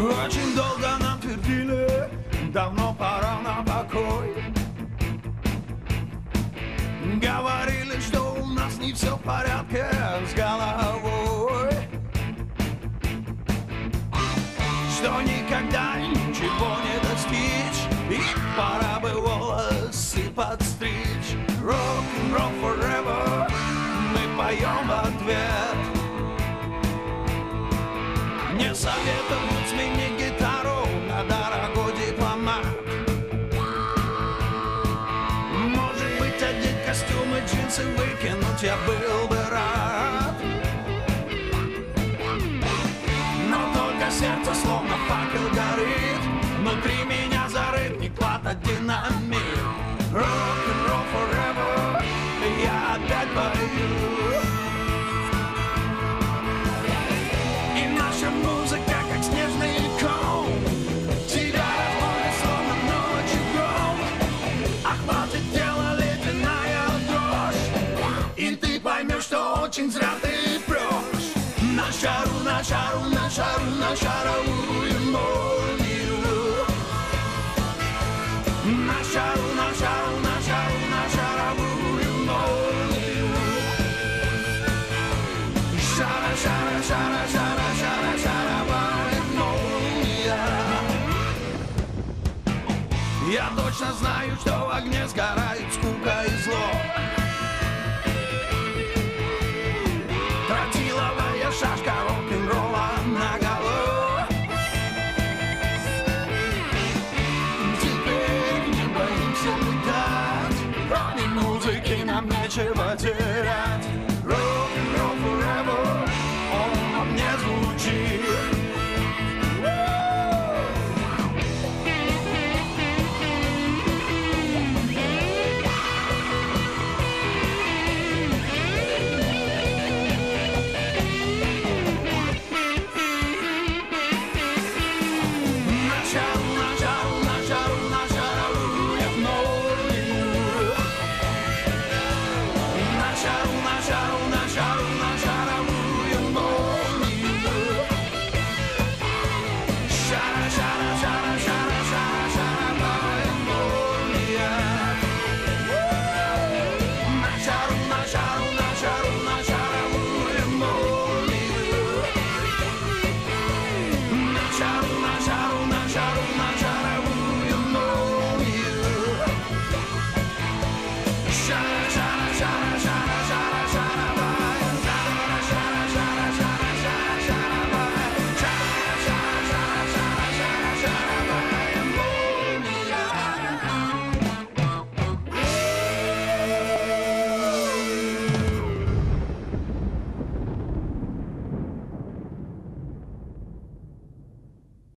Очень долго нам твердили, давно пора на покой. Говорили, что у нас не все в порядке с головой, что никогда ничего не достичь, и пора бы волосы подстричь. Rock'n'roll forever, мы поем в ответ. Не советуют сменить гитару на дорогой дипломат. Может быть, одеть костюм и джинсы выкинуть я был бы рад. Но только сердце словно факел горит, внутри меня зарыт не клад, а динамит. Rock'n'roll forever, я опять пою. И наша музыка, как снежный ком, тебя разводит, словно ночью гром. Охватит тело ледяная дрожь, и ты поймешь, что очень зря ты прешь. На шару, на шару, на шару, на шаровую молнию. На шару, на шару, на шару, на шаровую молнию. Шара, шара, шара, шара, шара, шаровая молния. Я точно знаю, что в огне сгорает скука и зло. Тротиловая шашка рок-н-ролла наголо. Теперь не боимся летать, кроме музыки нам нечего делать.